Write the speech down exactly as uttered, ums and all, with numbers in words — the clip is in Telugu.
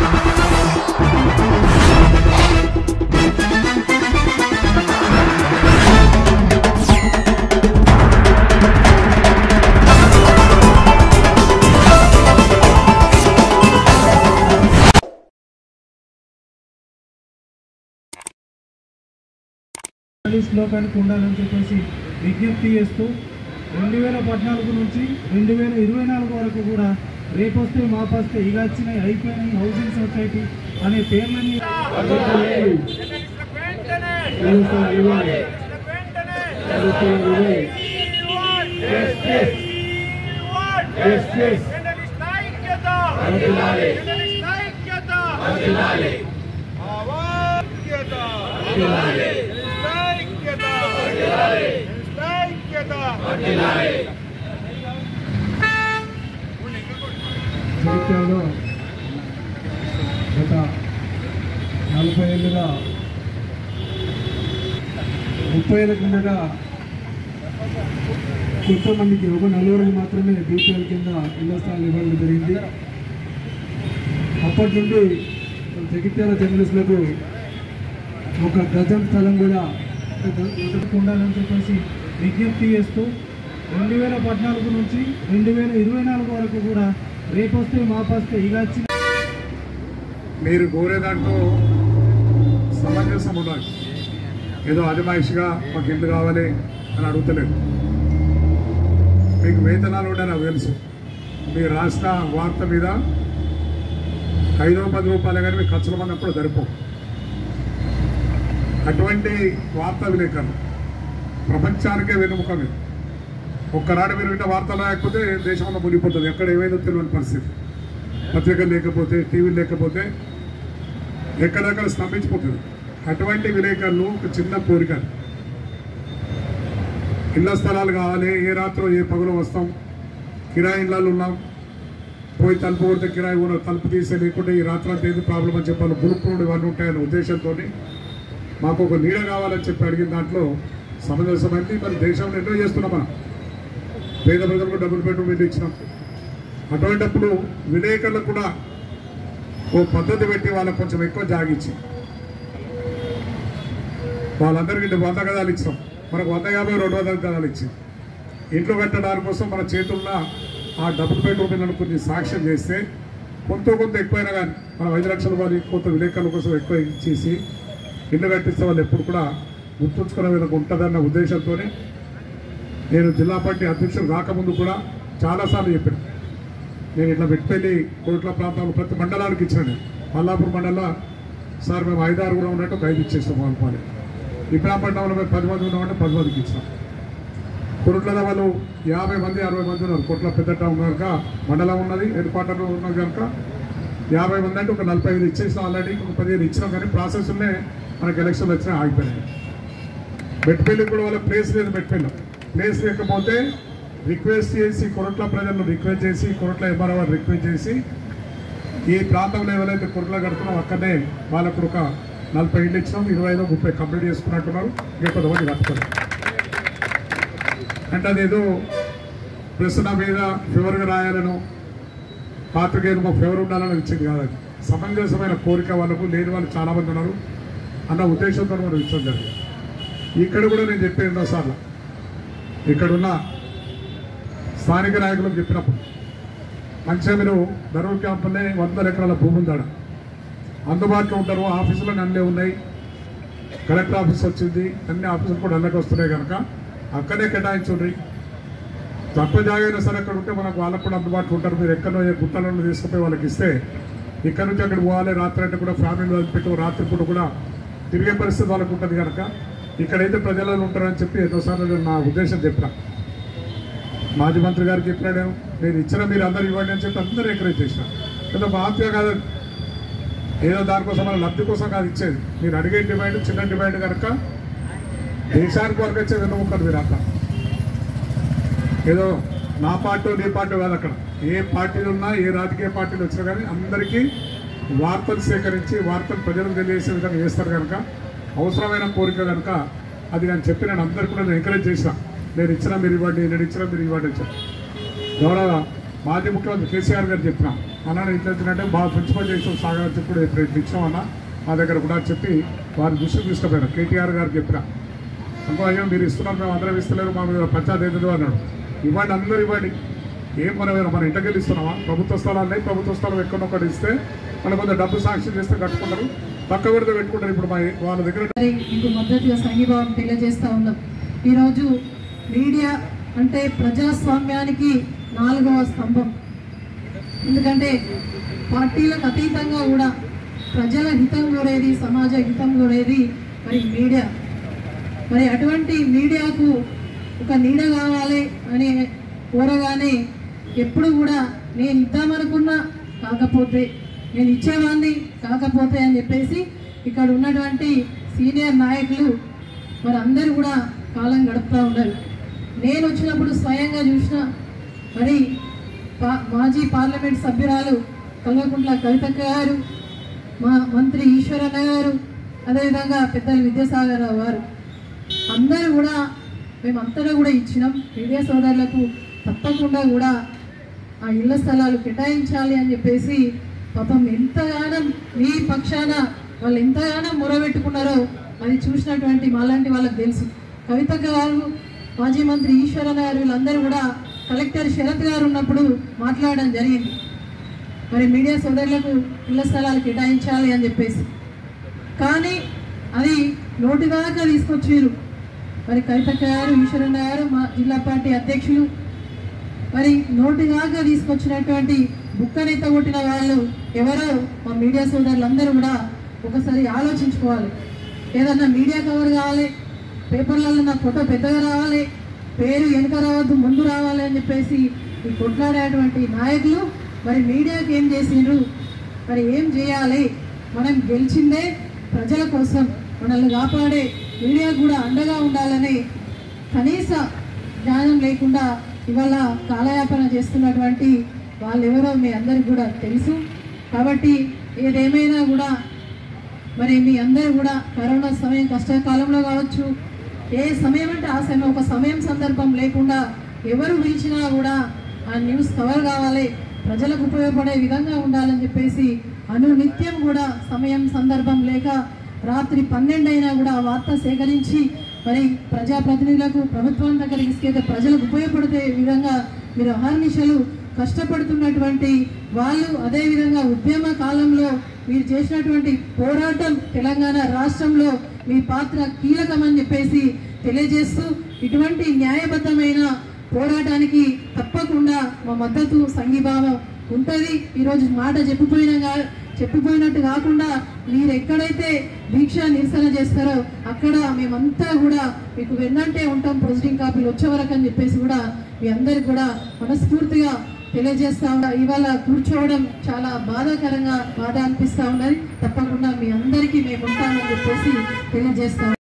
శ్లోకానికి ఉండాలని చెప్పేసి విజ్ఞప్తి చేస్తూ రెండు వేల పద్నాలుగు నుంచి రెండు వేల ఇరవై నాలుగు వరకు కూడా రేపొస్తే మాపొస్తే ఇక వచ్చినాయి అయిపోయినాయి హౌసింగ్ సొసైటీ అనే పేర్లని జగిత్యాలలో గత నలభై ఏళ్ళుగా ముప్పై ఏళ్ళ కిందగా కొంతమందికి ఒక నలుగురికి మాత్రమే బీపీఎల్ కింద ఇళ్ల స్థలాలు ఇవ్వడం జరిగింది. అప్పటి నుండి జగిత్యాల జర్నలిస్టులకు ఒక గజం స్థలం కూడా ఉండాలని చెప్పేసి విజ్ఞప్తి చేస్తూ రెండు వేల పద్నాలుగు నుంచి రెండు వేల ఇరవై నాలుగు వరకు కూడా రేపొస్తే మాపొస్తే ఇక వచ్చిన మీరు కోరే దాంట్లో సమంజసం ఉండాలి. ఏదో అజమాయిషిగా మాకు ఇల్లు కావాలి అని అడుగుతలేదు. మీకు వేతనాలు కూడా నాకు తెలుసు. మీరు రాసిన వార్త మీద ఐదో పది రూపాయలు కానీ మీకు ఖర్చులు పడినప్పుడు సరిపో. అటువంటి వార్తా విలేకరులు ప్రపంచానికే వెనుముక మీరు. ఒక్కనాడు మీరు విన్న వార్తలు లేకపోతే దేశంలో మునిగిపోతుంది. ఎక్కడ ఏమైందో తెలియని పరిస్థితి. పత్రికలు లేకపోతే టీవీలు లేకపోతే ఎక్కడెక్కడ స్తంభించిపోతుంది. అటువంటి విలేకరులు ఒక చిన్న కోరిక, ఇళ్ల స్థలాలు కావాలి. ఏ రాత్రో ఏ పగులు వస్తాం, కిరాయి ఇళ్ళలు ఉన్నాం, పోయి తలుపు కొడితే కిరాయి కూడా తలుపు తీసే లేకుంటే ఈ రాత్రి అంతా ఏది ప్రాబ్లం అని చెప్పాలి. గురుపురుడు ఇవన్నీ ఉంటాయనే ఉద్దేశంతో మాకు ఒక నీడ కావాలని చెప్పి అడిగిన దాంట్లో సమంజసమైంది. మరి దేశంలో ఎన్నో చేస్తున్నాం. మనం పేద ప్రజలకు డబుల్ బెడ్రూమ్ ఇల్లు ఇచ్చినాం. అటువంటిప్పుడు విలేకరులకు కూడా ఓ పద్ధతి పెట్టి వాళ్ళకు కొంచెం ఎక్కువ జాగిచ్చి వాళ్ళందరికీ వంద గదాలు ఇచ్చినాం. మనకు వంద యాభై రెండు వందల గదాలు ఇచ్చి ఇంట్లో కట్టడానికి కోసం మన చేతుల్లో ఆ డబుల్ బెడ్రూమ్ ఇళ్ళను కొన్ని సాక్ష్యం చేస్తే కొంత కొంత ఎక్కువైనా కానీ మనం ఐదు లక్షల రూపాయలు కొంత విలేకరుల కోసం ఎక్కువ ఇచ్చేసి ఇల్లు కట్టిస్తే వాళ్ళు ఎప్పుడు కూడా గుర్తుంచుకునే విధంగా ఉంటుందన్న ఉద్దేశంతో నేను జిల్లా పార్టీ అధ్యక్షుడు రాకముందు కూడా చాలాసార్లు చెప్పాను. నేను ఇట్లా వెట్పల్లి కోట్ల ప్రాంతాలు ప్రతి మండలానికి ఇచ్చాను. నేను మల్లాపూర్ మండలంలో సార్ మేము ఐదు ఆరు కూడా ఉన్నట్టు ఒక ఐదు ఇచ్చేస్తాం. వాళ్ళని ఇబ్రాహపట్నంలో మేము పది మంది ఉన్నామంటే పది మందికి ఇచ్చాం. కొరుట్ల వాళ్ళు యాభై మంది అరవై మంది ఉన్నారు. కొట్ల పెద్ద టౌన్ కనుక మండలం ఉన్నది, హెడ్ క్వార్టర్ ఉన్నది కనుక యాభై మంది అంటే ఒక నలభై ఐదు ఇచ్చేసినాం. ఆల్రెడీ ఒక పదిహేను ఇచ్చినాం. కానీ ప్రాసెస్లోనే మనకు ఎలక్షన్లు వచ్చినా ఆగిపోయినాయి. మెట్పల్లికి కూడా వాళ్ళ ప్లేస్ లేదు. మెట్పల్లి ప్లేస్ లేకపోతే రిక్వెస్ట్ చేసి కొరట్ల ప్రజలను రిక్వెస్ట్ చేసి కొరట్ల ఎంఆర్ఓ వారు రిక్వెస్ట్ చేసి ఈ ప్రాంతంలో ఎవరైతే కొరట్ల కడుతున్నాం అక్కడనే వాళ్ళకు ఒక నలభై ఇళ్ళు ఇచ్చినాం. ఇరవై ఐదు ముప్పై కంప్లీట్ చేసుకున్నట్టున్నారు. ఇంకా కొంతమంది కట్టుకోలేదు. అంటే అదేదో ప్రశ్న మీద ఫేవర్గా రాయాలను పాత్రికేయులు మాకు ఫేవర్ ఉండాలని ఇచ్చింది కాదండి. సమంజసమైన కోరిక వాళ్ళకు లేని వాళ్ళు చాలామంది ఉన్నారు అన్న ఉద్దేశంతో మనం ఇచ్చడం జరిగింది. ఇక్కడ కూడా నేను చెప్పే ఎన్నోసార్లు ఇక్కడున్న స్థానిక నాయకులకు చెప్పినప్పుడు మంచిగా మీరు ధర్మూర్ క్యాంపులే వందల ఎకరాల భూమి ఉందాడ అందుబాటులో ఉంటారు. ఆఫీసులో అన్నీ ఉన్నాయి. కలెక్టర్ ఆఫీస్ వచ్చింది, అన్ని ఆఫీసులు కూడా అల్లకి వస్తున్నాయి కనుక అక్కడే కేటాయించుండ్రి. తక్కువ జాగైనా సరే అక్కడ ఉంటే మనకు వాళ్ళకు కూడా అందుబాటులో ఉంటారు. మీరు ఎక్కడో గుట్టలను తీసుకుపోయి వాళ్ళకి ఇస్తే ఇక్కడ నుంచి అక్కడ పోవాలి. రాత్రి అంటే కూడా ఫ్యామిలీ వదిలిపెట్టు రాత్రి పూట కూడా తిరిగే పరిస్థితి వాళ్ళకు ఉంటుంది కనుక ఇక్కడైతే ప్రజలలో ఉంటారని చెప్పి ఎన్నోసార్లు నేను నా ఉద్దేశం చెప్పిన. మాజీ మంత్రి గారికి చెప్పినాడు, నేను ఇచ్చిన మీరు అందరు ఇవ్వండి అని చెప్పి అందరూ ఎంకరేజ్ చేసిన. ఏదో బాధ్యత కాదు, ఏదో దానికోసం మన లబ్ధి కోసం కాదు ఇచ్చేది. మీరు అడిగే డిమాండ్ చిన్న డిమాండ్ కనుక దేశానికి వరకు వచ్చే వెన్నుముక్కలు మీరు అంతా. ఏదో నా పార్టీ నీ పార్టీ కాదు. అక్కడ ఏ పార్టీలు ఉన్నా ఏ రాజకీయ పార్టీలు వచ్చినా కానీ అందరికీ వార్తలు సేకరించి వార్తలు ప్రజలకు తెలియజేసే విధంగా చేస్తారు కనుక అవసరమైన కోరిక కనుక అది నేను చెప్పి నేను అందరికీ కూడా నేను ఎంకరేజ్ చేసిన. నేను ఇచ్చినా మీరు ఇవ్వండి, నేను ఇచ్చినా మీరు ఇవ్వండి అని చెప్పి గౌరవ మాజీ ముఖ్యమంత్రి కేసీఆర్ గారు చెప్పిన అన్న ఇట్లా వచ్చినట్టే బాగా ప్రిన్సిపల్ చేసిన సాగర్ ఇప్పుడు ఇప్పుడు ఇచ్చాం అన్న మా దగ్గర కూడా చెప్పి వారి దృష్టికి తీసుకుపోయారు. కేటీఆర్ గారికి చెప్పినా అనుకో అయ్యో మీరు ఇస్తున్నారు మేము అందరం ఇస్తలేరు మా మీద పంచాయతీ ఎదురు అన్నాడు. ఇవ్వండి అందరూ ఇవ్వండి, ఏం మనం మన ఇంటకెళ్ళి ఇస్తున్నామా? ప్రభుత్వ స్థలాలు ప్రభుత్వ స్థలం ఎక్కడొక్కటి ఇస్తే మనం కొంచెం డబ్బు సాక్షి చేస్తే కట్టుకుంటారు, పక్క పెడితే పెట్టుకుంటారు. ఇప్పుడు మా వాళ్ళ దగ్గర మీకు మద్దతుగా సంఘీభావం తెలియజేస్తూ ఉన్నాం. ఈరోజు మీడియా అంటే ప్రజాస్వామ్యానికి నాలుగవ స్తంభం. ఎందుకంటే పార్టీలకు అతీతంగా కూడా ప్రజల హితం కోరేది, సమాజ హితం కోరేది మరి మీడియా. మరి అటువంటి మీడియాకు ఒక నీడ కావాలి అని కోరగానే ఎప్పుడు కూడా నేను ఇద్దామనుకున్నా కాకపోతే, నేను ఇచ్చేవాడిని కాకపోతే అని చెప్పేసి ఇక్కడ ఉన్నటువంటి సీనియర్ నాయకులు మరి అందరూ కూడా కాలం గడుపుతూ ఉన్నారు. నేను వచ్చినప్పుడు స్వయంగా చూసిన మరి పా మాజీ పార్లమెంట్ సభ్యురాలు కల్వకుంట్ల కవితక్క గారు, మా మంత్రి ఈశ్వరన్న గారు, అదేవిధంగా పెద్దలు విద్యాసాగర్ రావు గారు అందరూ కూడా మేమంతటా కూడా ఇచ్చినాం. మీడియా సోదరులకు తప్పకుండా కూడా ఆ ఇళ్ల స్థలాలు కేటాయించాలి అని చెప్పేసి పాపం ఎంతగానో మీ పక్షాన వాళ్ళు ఎంతగానో మొరబెట్టుకున్నారో అది చూసినటువంటి మాలాంటి వాళ్ళకి తెలుసు. కవితక్క గారు, మాజీ మంత్రి ఈశ్వరన్న గారు వీళ్ళందరూ కూడా కలెక్టర్ శరత్ గారు ఉన్నప్పుడు మాట్లాడడం జరిగింది. మరి మీడియా సోదరులకు ఇళ్ల స్థలాలు కేటాయించాలి అని చెప్పేసి, కానీ అది నోటి దాకా తీసుకొచ్చారు. మరి కవితక్క గారు, ఈశ్వరన్న గారు మా జిల్లా పార్టీ అధ్యక్షులు మరి నోటి దాకా తీసుకొచ్చినటువంటి బుక్కనెత్త కొట్టిన వాళ్ళు ఎవరో మా మీడియా సోదరులందరూ కూడా ఒకసారి ఆలోచించుకోవాలి. ఏదన్నా మీడియా కవర్ కావాలి, పేపర్లలో నా ఫోటో పెద్దగా రావాలి, పేరు వెనుక రావద్దు ముందు రావాలి అని చెప్పేసి ఈ కొట్లాడేటువంటి నాయకులు మరి మీడియాకి ఏం చేసిండ్రు, మరి ఏం చేయాలి? మనం గెలిచిందే ప్రజల కోసం, మనల్ని కాపాడే మీడియా కూడా అండగా ఉండాలని కనీస జ్ఞానం లేకుండా ఇవాళ కాలయాపన చేస్తున్నటువంటి వాళ్ళు ఎవరో మీ అందరికి కూడా తెలుసు. కాబట్టి ఏదేమైనా కూడా మరి మీ అందరూ కూడా కరోనా సమయం కష్టకాలంలో కావచ్చు, ఏ సమయం అంటే ఆ సమయం ఒక సమయం సందర్భం లేకుండా ఎవరు పిలిచినా కూడా ఆ న్యూస్ కవర్ కావాలి, ప్రజలకు ఉపయోగపడే విధంగా ఉండాలని చెప్పేసి అనునిత్యం కూడా సమయం సందర్భం లేక రాత్రి పన్నెండు అయినా కూడా ఆ వార్త సేకరించి మరి ప్రజాప్రతినిధులకు ప్రభుత్వం దగ్గర తీసుకెళ్తే ప్రజలకు ఉపయోగపడే విధంగా మీరు అహర్నిశలు కష్టపడుతున్నటువంటి వాళ్ళు, అదేవిధంగా ఉద్యమ కాలంలో మీరు చేసినటువంటి పోరాటం తెలంగాణ రాష్ట్రంలో మీ పాత్ర కీలకమని చెప్పేసి తెలియజేస్తూ ఇటువంటి న్యాయబద్ధమైన పోరాటానికి తప్పకుండా మా మద్దతు సంఘీభావం ఉంటుంది. ఈరోజు మాట చెప్పిపోయినా చెప్పిపోయినట్టు కాకుండా మీరు ఎక్కడైతే దీక్ష నిరసన చేస్తారో అక్కడ మేమంతా కూడా మీకు వెన్నంటే ఉంటాం ప్రొసీడింగ్ కాపీలు వచ్చే వరకు అని చెప్పేసి కూడా మీ అందరికి కూడా మనస్ఫూర్తిగా తెలియజేస్తా ఉన్నా. ఇవాళ కూర్చోవడం చాలా బాధాకరంగా బాధ అనిపిస్తూ ఉన్నది. తప్పకుండా మీ అందరికీ మేము ఉంటామని చెప్పేసి తెలియజేస్తాం.